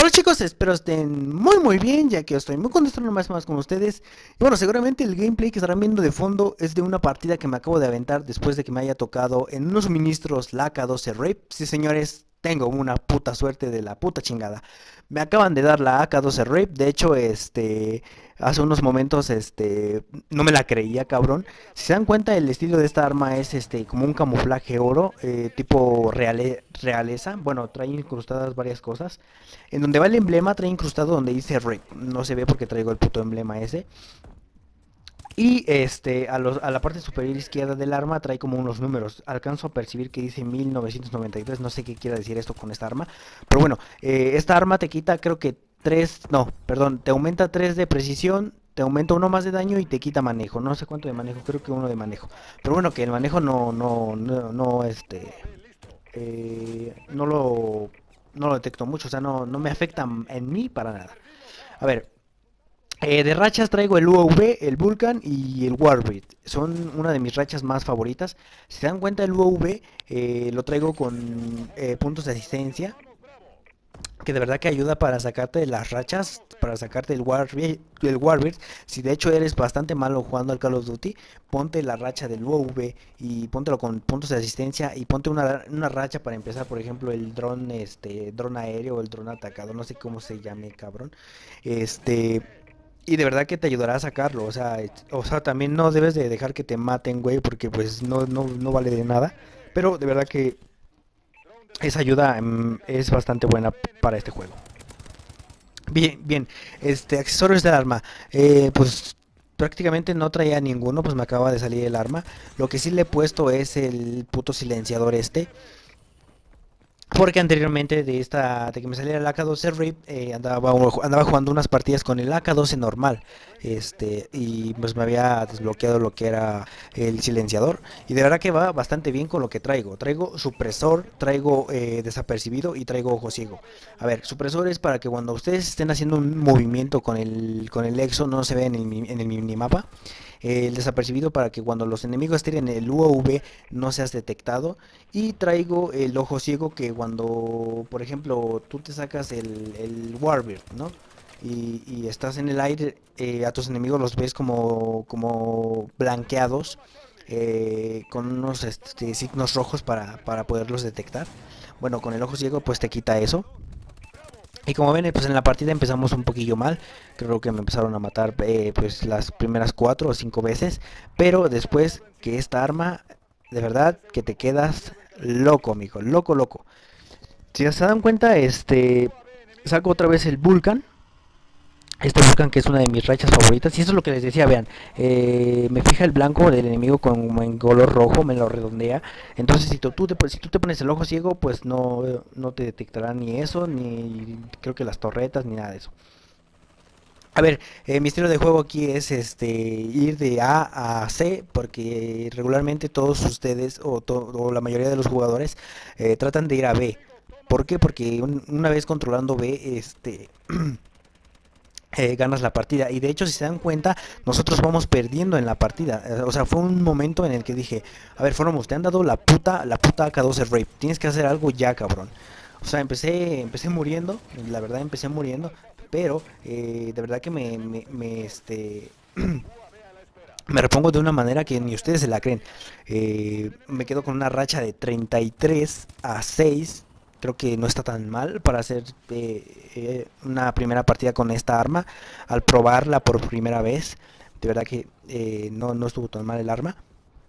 Bueno chicos, espero estén muy bien, ya que estoy muy contento nomás más con ustedes. Y bueno, seguramente el gameplay que estarán viendo de fondo es de una partida que me acabo de aventar después de que me haya tocado en unos suministros la AK-12 Rape. Sí señores, tengo una puta suerte de la puta chingada. Me acaban de dar la AK-12 Rape, de hecho, hace unos momentos, no me la creía, cabrón. Si se dan cuenta, el estilo de esta arma es como un camuflaje oro, tipo realeza. Bueno, trae incrustadas varias cosas. En donde va el emblema trae incrustado donde dice RIP. No se ve porque traigo el puto emblema ese. Y a la parte superior izquierda del arma trae como unos números. Alcanzo a percibir que dice 1993. No sé qué quiera decir esto con esta arma. Pero bueno, esta arma te quita creo que 3. No, perdón. Te aumenta 3 de precisión. Te aumenta uno más de daño y te quita manejo. No sé cuánto de manejo. Creo que uno de manejo. Pero bueno, que el manejo no lo, no lo detecto mucho, o sea, no me afecta en mí para nada. A ver, de rachas traigo el UAV, el Vulcan y el Warbird. Son una de mis rachas más favoritas. Si se dan cuenta, el UAV lo traigo con puntos de asistencia, que de verdad que ayuda para sacarte de las rachas, para sacarte el Warbird. Si de hecho eres bastante malo jugando al Call of Duty, ponte la racha del UAV y póntelo con puntos de asistencia y ponte una racha para empezar, por ejemplo, el dron, dron aéreo o el dron atacado, no sé cómo se llame, cabrón. Este, y de verdad que te ayudará a sacarlo, o sea, también no debes de dejar que te maten, güey, porque pues no vale de nada. Pero de verdad que esa ayuda es bastante buena para este juego. Bien, accesorios del arma. Pues prácticamente no traía ninguno, pues me acaba de salir el arma. Lo que sí le he puesto es el puto silenciador este. Porque anteriormente de que me saliera el AK-12 RIP, andaba jugando unas partidas con el AK-12 normal. Y pues me había desbloqueado lo que era el silenciador. Y de verdad que va bastante bien con lo que traigo. Traigo supresor, traigo desapercibido y traigo ojo ciego. A ver, supresor es para que cuando ustedes estén haciendo un movimiento con el Exo no se vea en el minimapa. El desapercibido para que cuando los enemigos tiren el UAV no seas detectado. Y traigo el ojo ciego que cuando, por ejemplo, tú te sacas el Warbird, ¿no? Y estás en el aire, a tus enemigos los ves como blanqueados, con unos signos rojos para poderlos detectar. Bueno, con el ojo ciego pues te quita eso. Y como ven, pues en la partida empezamos un poquillo mal. Creo que me empezaron a matar pues las primeras 4 o 5 veces. Pero después que esta arma, de verdad que te quedas loco, amigo. Loco. Si se dan cuenta, saco otra vez el Vulcan. Este Vulcan que es una de mis rachas favoritas. Y eso es lo que les decía, vean. Me fija el blanco del enemigo como en color rojo, me lo redondea. Entonces si tú te pones el ojo ciego, pues no te detectará ni eso, ni creo que las torretas, ni nada de eso. A ver, mi estilo de juego aquí es ir de A a C, porque regularmente todos ustedes o la mayoría de los jugadores tratan de ir a B. ¿Por qué? Porque una vez controlando B, ganas la partida. Y de hecho, si se dan cuenta, nosotros vamos perdiendo en la partida. O sea, fue un momento en el que dije, a ver, Formus, te han dado la puta AK-12 Rape. Tienes que hacer algo ya, cabrón. O sea, empecé muriendo, la verdad empecé muriendo, pero de verdad que me repongo de una manera que ni ustedes se la creen. Me quedo con una racha de 33-6. Creo que no está tan mal para hacer una primera partida con esta arma. Al probarla por primera vez, de verdad que no estuvo tan mal el arma.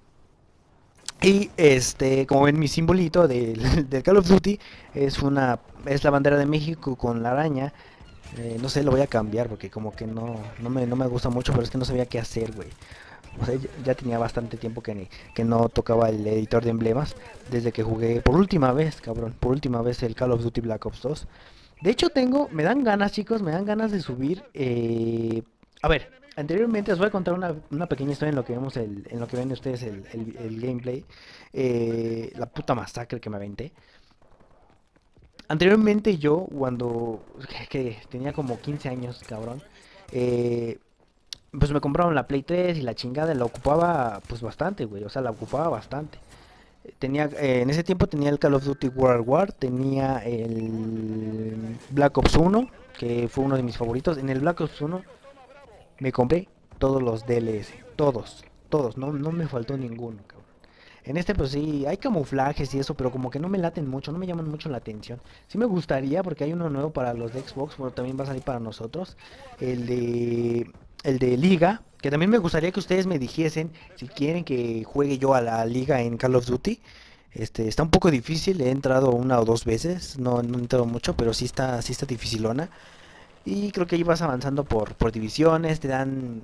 Y como ven mi simbolito del Call of Duty es la bandera de México con la araña. No sé, lo voy a cambiar porque como que no me gusta mucho, pero es que no sabía qué hacer, güey. O sea, ya tenía bastante tiempo que no tocaba el editor de emblemas. Desde que jugué por última vez, cabrón. Por última vez el Call of Duty Black Ops 2. De hecho me dan ganas, chicos, me dan ganas de subir. A ver, anteriormente os voy a contar una pequeña historia en lo que vemos en lo que ven ustedes el gameplay. La puta masacre que me aventé. Anteriormente yo, cuando que tenía como 15 años, cabrón, eh, pues me compraron la Play 3 y la chingada la ocupaba pues bastante, güey, o sea, la ocupaba bastante. En ese tiempo tenía el Call of Duty World War, tenía Black Ops 1, que fue uno de mis favoritos. En el Black Ops 1 me compré todos los DLC, todos, no me faltó ninguno, cabrón. En este pues sí, hay camuflajes y eso, pero como que no me laten mucho, no me llaman mucho la atención. Sí me gustaría porque hay uno nuevo para los de Xbox, bueno, también va a salir para nosotros, el de el de Liga, que también me gustaría que ustedes me dijesen si quieren que juegue yo a la Liga en Call of Duty. Está un poco difícil, he entrado una o dos veces, no he entrado mucho, pero sí está dificilona. Y creo que ahí vas avanzando por divisiones, te dan,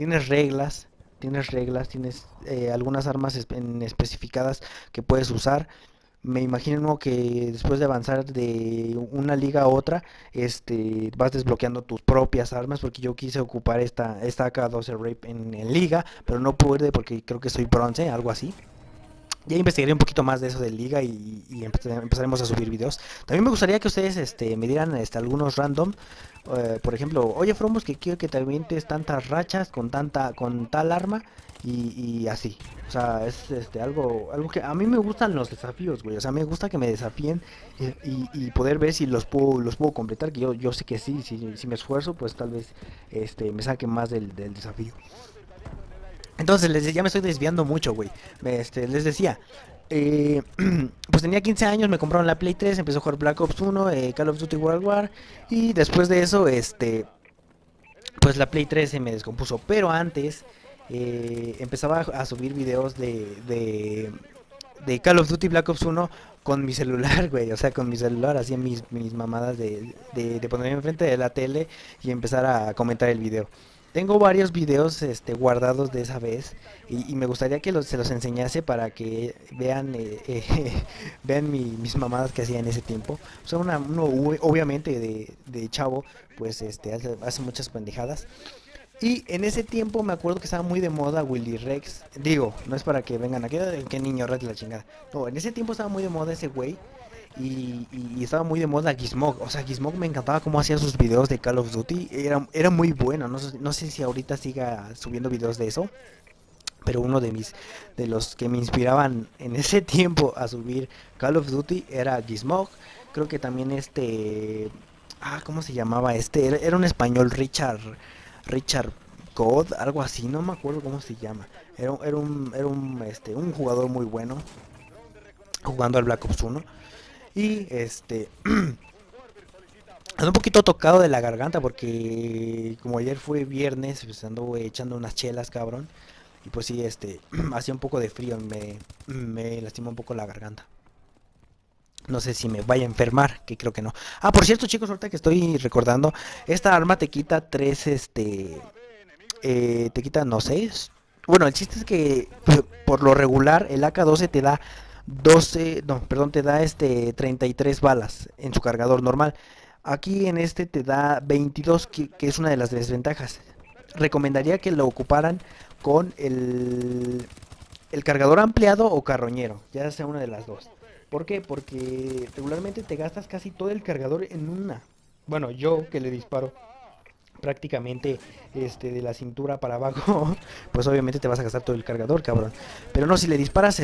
tienes algunas armas especificadas que puedes usar. Me imagino que después de avanzar de una liga a otra, vas desbloqueando tus propias armas, porque yo quise ocupar esta AK-12 Rape en liga, pero no pude porque creo que soy bronce, algo así. Ya investigaré un poquito más de eso de liga y empezaremos a subir videos. También me gustaría que ustedes me dieran algunos random. Por ejemplo, oye Fromos, que quiero que te avientes tantas rachas con tal arma y así. O sea, es algo que a mí me gustan los desafíos, güey. O sea, me gusta que me desafíen y poder ver si los puedo completar. Que yo sé que sí, si me esfuerzo, pues tal vez me saque más del desafío. Entonces, ya me estoy desviando mucho, güey. Les decía, eh, pues tenía 15 años, me compraron la Play 3, empecé a jugar Black Ops 1, Call of Duty World War, y después de eso, pues la Play 3 se me descompuso. Pero antes, empezaba a subir videos de Call of Duty Black Ops 1 con mi celular, güey. O sea, con mi celular hacía mis mamadas de ponerme enfrente de la tele y empezar a comentar el video. Tengo varios videos guardados de esa vez y me gustaría que se los enseñase para que vean vean mis mamadas que hacía en ese tiempo. O sea, obviamente de chavo, pues hace muchas pendejadas. Y en ese tiempo me acuerdo que estaba muy de moda Willy Rex. Digo, no es para que vengan aquí, qué niño Rex la chingada. No, en ese tiempo estaba muy de moda ese güey. Y estaba muy de moda Gizmog. O sea, Gizmog me encantaba cómo hacía sus videos de Call of Duty. Era muy bueno. No sé si ahorita siga subiendo videos de eso. Pero uno de los que me inspiraban en ese tiempo a subir Call of Duty era Gizmog. Creo que también ¿cómo se llamaba este? Era un español, Richard God, algo así, no me acuerdo cómo se llama. Un jugador muy bueno jugando al Black Ops 1. Y ando un poquito tocado de la garganta porque como ayer fue viernes, pues ando echando unas chelas, cabrón. Y pues sí, hacía un poco de frío y me lastimó un poco la garganta. No sé si me vaya a enfermar, que creo que no. Ah, por cierto, chicos, ahorita que estoy recordando, esta arma te quita te quita, no sé. Bueno, el chiste es que por lo regular el AK-12 te da 12, no, perdón, te da 33 balas en su cargador normal. Aquí en te da 22, que es una de las desventajas. Recomendaría que lo ocuparan con el cargador ampliado o carroñero, ya sea una de las dos. ¿Por qué? Porque regularmente te gastas casi todo el cargador en una. Bueno, yo que le disparo prácticamente de la cintura para abajo, pues obviamente te vas a gastar todo el cargador, cabrón. Pero no, si le disparas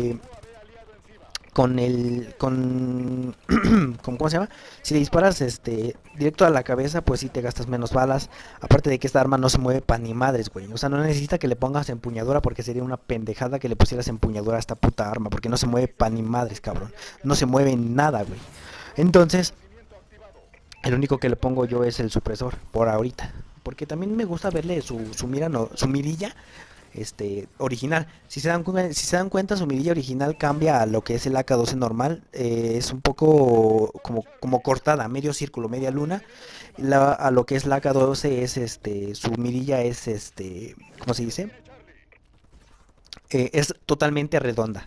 con ¿cómo se llama? Si le disparas directo a la cabeza, pues sí te gastas menos balas. Aparte de que esta arma no se mueve pa' ni madres, güey. O sea, no necesita que le pongas empuñadura porque sería una pendejada que le pusieras empuñadura a esta puta arma, porque no se mueve pa' ni madres, cabrón. No se mueve nada, güey. Entonces, el único que le pongo yo es el supresor, por ahorita. Porque también me gusta verle su mira, no, su mirilla original. Si se dan cuenta, su mirilla original cambia a lo que es el AK-12 normal. Es un poco como cortada, medio círculo, media luna. A lo que es la AK-12 es su mirilla es ¿cómo se dice? Es totalmente redonda.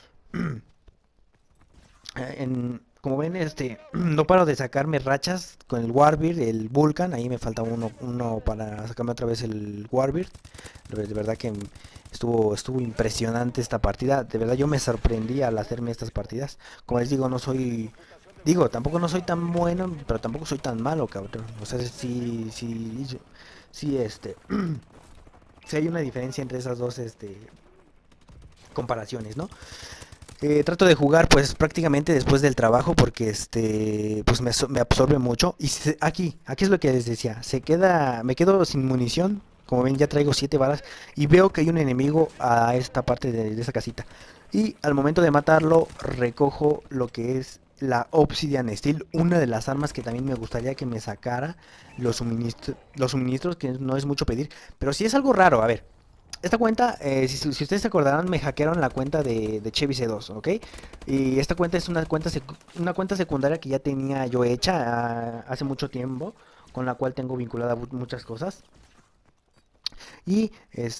Como ven, no paro de sacarme rachas con el Warbird, el Vulcan, ahí me falta uno para sacarme otra vez el Warbird. De verdad que estuvo impresionante esta partida, de verdad yo me sorprendí al hacerme estas partidas. Como les digo, tampoco no soy tan bueno, pero tampoco soy tan malo, cabrón. O sea, sí, sí hay una diferencia entre esas dos, comparaciones, ¿no? Trato de jugar pues prácticamente después del trabajo porque pues me absorbe mucho. Y aquí es lo que les decía, me quedo sin munición. Como ven ya traigo 7 balas y veo que hay un enemigo a esta parte de esa casita. Y al momento de matarlo recojo lo que es la Obsidian Steel, una de las armas que también me gustaría que me sacara los suministros, que no es mucho pedir, pero sí es algo raro. A ver, esta cuenta, si ustedes se acordarán, me hackearon la cuenta de Chevy C2, ¿ok? Y esta cuenta es una cuenta secundaria que ya tenía yo hecha hace mucho tiempo, con la cual tengo vinculada muchas cosas. Y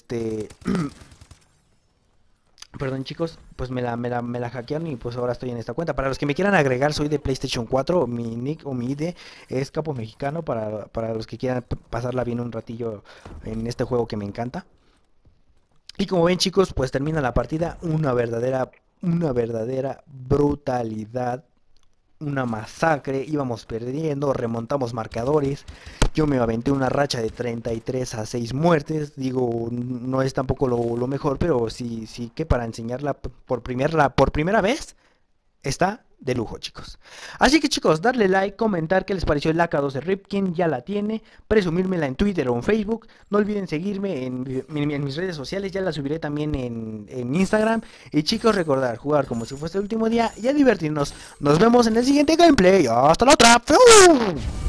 perdón chicos, pues me la hackearon y pues ahora estoy en esta cuenta. Para los que me quieran agregar, soy de PlayStation 4, mi nick o mi ID es Capo Mexicano, para los que quieran pasarla bien un ratillo en este juego que me encanta. Y como ven chicos, pues termina la partida, una verdadera brutalidad, una masacre, íbamos perdiendo, remontamos marcadores, yo me aventé una racha de 33 a 6 muertes, digo, no es tampoco lo mejor, pero sí que para enseñarla por primera vez, está de lujo, chicos. Así que, chicos, darle like, comentar qué les pareció el AK-12 Ripken, ya la tiene, presumírmela en Twitter o en Facebook. No olviden seguirme en mis redes sociales, ya la subiré también en Instagram. Y, chicos, recordar jugar como si fuese el último día y a divertirnos. Nos vemos en el siguiente gameplay. ¡Hasta la otra! ¡Fiu!